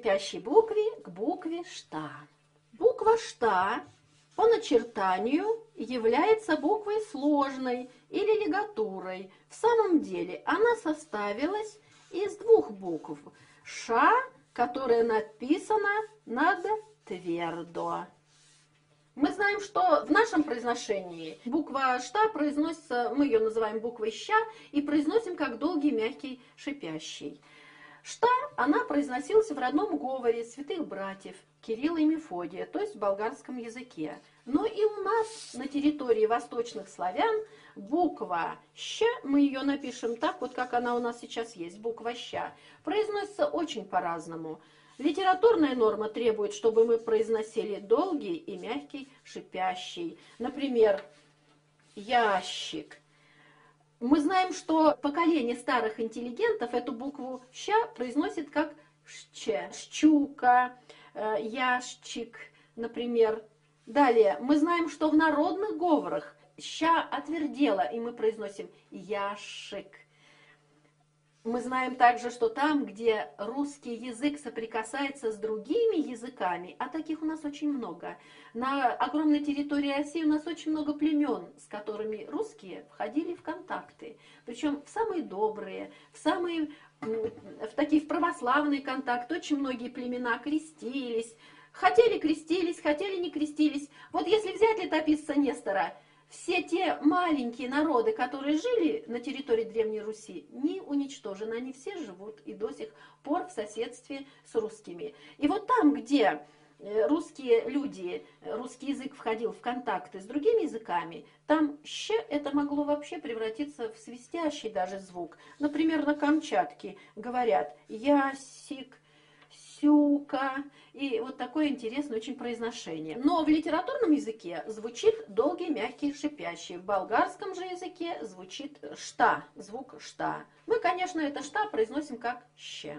шипящей букве к букве «шта». Буква «шта» по начертанию является буквой сложной или лигатурой. В самом деле она составилась из двух букв. «Ша», которая написана над твердо. Мы знаем, что в нашем произношении буква «шта» произносится, мы ее называем буквой «ща», и произносим как долгий, мягкий, шипящий. «Шта», она произносилась в родном говоре святых братьев Кирилла и Мефодия, то есть в болгарском языке. Но и у нас на территории восточных славян буква «щ», мы ее напишем так, вот как она у нас сейчас есть, буква «щ», произносится очень по-разному. Литературная норма требует, чтобы мы произносили долгий и мягкий, шипящий. Например, ящик. Мы знаем, что поколение старых интеллигентов эту букву «щ» произносит как «щ». Щука, ящик, например. Далее, мы знаем, что в народных говорах «щ» отвердела, и мы произносим «яшик». Мы знаем также, что там, где русский язык соприкасается с другими языками, а таких у нас очень много, на огромной территории России у нас очень много племен, с которыми русские входили в контакты. Причем в самые добрые, в такие православные контакты. Очень многие племена крестились. Хотели крестились, хотели не крестились. Вот если взять летописца Нестора, все те маленькие народы, которые жили на территории Древней Руси, не уничтожены. Они все живут и до сих пор в соседстве с русскими. И вот там, где русские люди, русский язык входил в контакты с другими языками, там «щ» это могло вообще превратиться в свистящий даже звук. Например, на Камчатке говорят «ясик», «сюка», и вот такое интересное очень произношение. Но в литературном языке звучит долгий, мягкий, шипящий. В болгарском же языке звучит «шта», звук «шта». Мы, конечно, это «шта» произносим как «щ».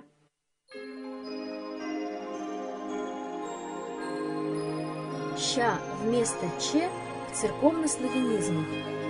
«Ща» вместо «ч» в церковнославянизмах.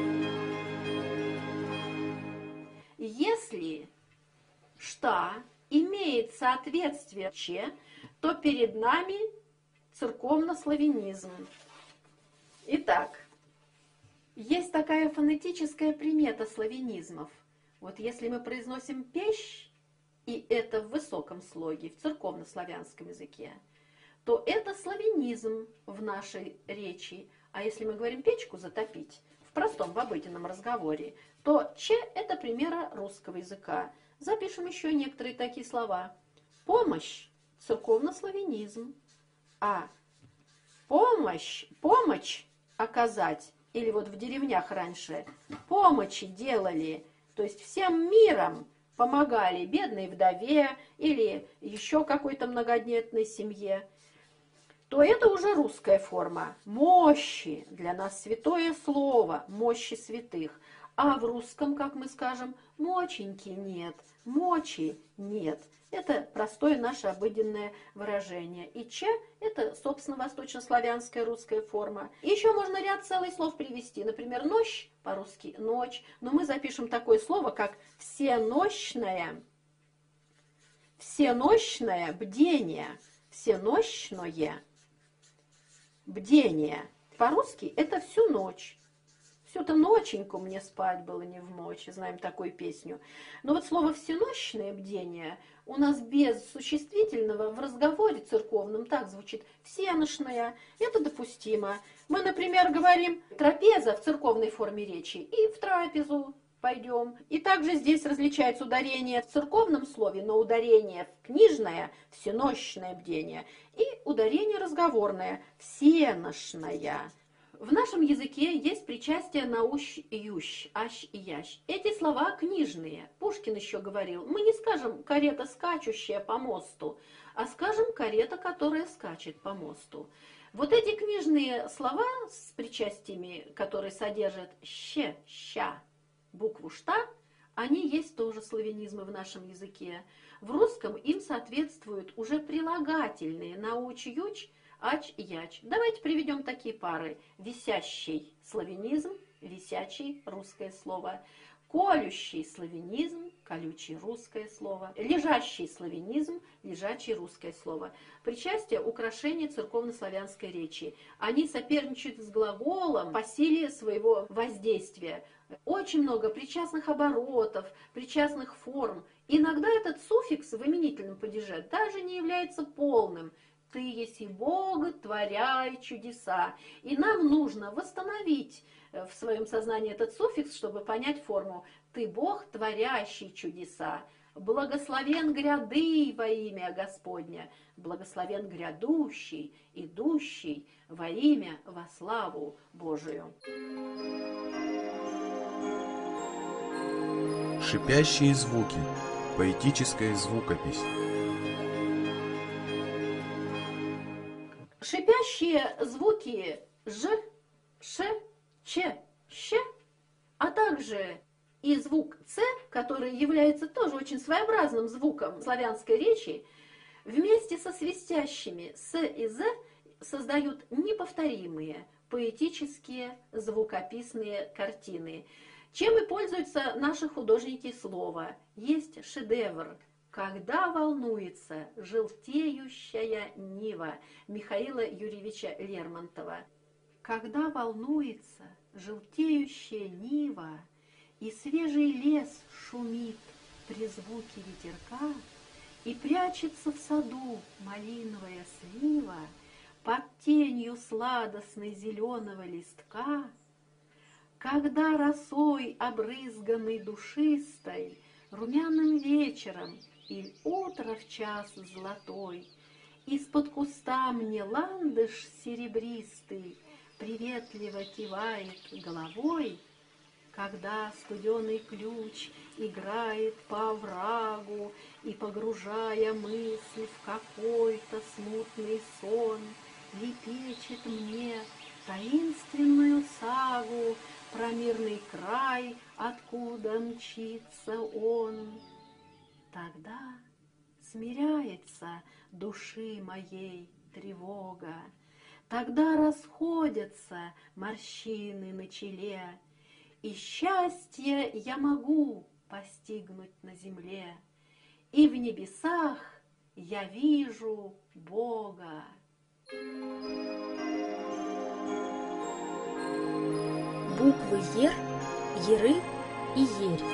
Если «шта» имеет соответствие «ч», то перед нами церковнославянизм. Итак, есть такая фонетическая примета славянизмов. Вот если мы произносим «пещ», и это в высоком слоге, в церковнославянском языке, то это славянизм в нашей речи. А если мы говорим «печку затопить» в простом, в обыденном разговоре, то «ч» – это примера русского языка. Запишем еще некоторые такие слова. Помощь – церковнославянизм. А помощь оказать, или вот в деревнях раньше помощи делали, то есть всем миром помогали бедной вдове или еще какой-то многодетной семье, то это уже русская форма. Мощи, для нас святое слово, мощи святых. А в русском, как мы скажем, моченьки нет, мочи нет. Это простое наше обыденное выражение. И «ч» – это, собственно, восточнославянская русская форма. И еще можно ряд целых слов привести. Например, «нощь» по-русски «ночь». Но мы запишем такое слово, как «всенощное», «всенощное бдение», «всенощное бдение». По-русски это «всю ночь». Всю-то ноченьку мне спать было не вмочь, знаем такую песню. Но вот слово «всенощное бдение» у нас без существительного в разговоре церковном так звучит «всеношное». Это допустимо. Мы, например, говорим «трапеза» в церковной форме речи и в трапезу пойдем. И также здесь различается ударение в церковном слове, но ударение в книжное «всенощное бдение» и ударение разговорное «всеношное». В нашем языке есть причастие на ущ и ющ, ащ и ящ. Эти слова книжные. Пушкин еще говорил, мы не скажем «карета, скачущая по мосту», а скажем «карета, которая скачет по мосту». Вот эти книжные слова с причастиями, которые содержат «щ», «ща», букву «шта», они есть тоже славянизмы в нашем языке. В русском им соответствуют уже прилагательные на уч, ющ, ач и яч. Давайте приведем такие пары. Висящий славянизм, висячий русское слово. Колющий славянизм, колючий русское слово, лежащий славянизм, лежачий русское слово. Причастие – украшение церковнославянской речи. Они соперничают с глаголом по силе своего воздействия. Очень много причастных оборотов, причастных форм. Иногда этот суффикс в именительном падеже даже не является полным. Ты еси Бог, творяй чудеса. И нам нужно восстановить в своем сознании этот суффикс, чтобы понять форму. Ты Бог, творящий чудеса. Благословен гряды во имя Господня. Благословен грядущий, идущий во имя, во славу Божию. Шипящие звуки. Поэтическая звукопись. Шипящие звуки ж, ш, ч, щ, а также и звук ц, который является тоже очень своеобразным звуком славянской речи, вместе со свистящими с и з создают неповторимые поэтические звукописные картины. Чем и пользуются наши художники слова. Есть шедевр «Когда волнуется желтеющая нива» Михаила Юрьевича Лермонтова. Когда волнуется желтеющая нива, и свежий лес шумит при звуке ветерка, и прячется в саду малиновая слива под тенью сладостной зеленого листка, когда росой обрызганной душистой, румяным вечером или утро в час золотой, из-под куста мне ландыш серебристый приветливо кивает головой, когда студеный ключ играет по оврагу и, погружая мысль в какой-то смутный сон, лепечет мне таинственную сагу про мирный край, откуда мчится он. Тогда смиряется души моей тревога, тогда расходятся морщины на челе, и счастье я могу постигнуть на земле, и в небесах я вижу Бога. Буквы Ер, Еры и Ерь.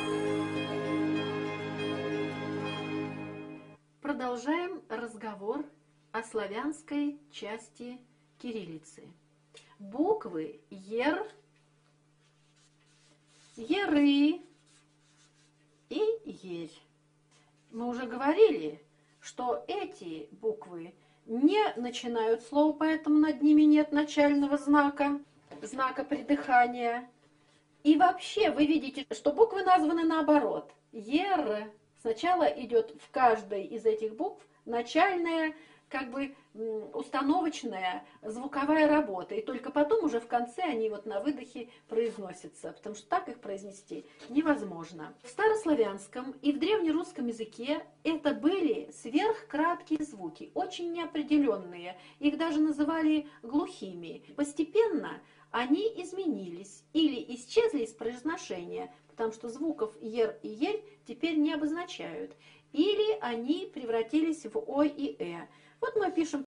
Продолжаем разговор о славянской части кириллицы. Буквы Ер, Еры и Ерь. Мы уже говорили, что эти буквы не начинают слово, поэтому над ними нет начального знака придыхания. И вообще вы видите, что буквы названы наоборот. Ер. Сначала идет в каждой из этих букв начальная, как бы установочная звуковая работа. И только потом уже в конце они вот на выдохе произносятся, потому что так их произнести невозможно. В старославянском и в древнерусском языке это были сверхкраткие звуки, очень неопределенные. Их даже называли глухими. Постепенно они изменились или исчезли из произношения, потому что звуков ер и ерь теперь не обозначают, или они превратились в ой и э. Вот мы пишем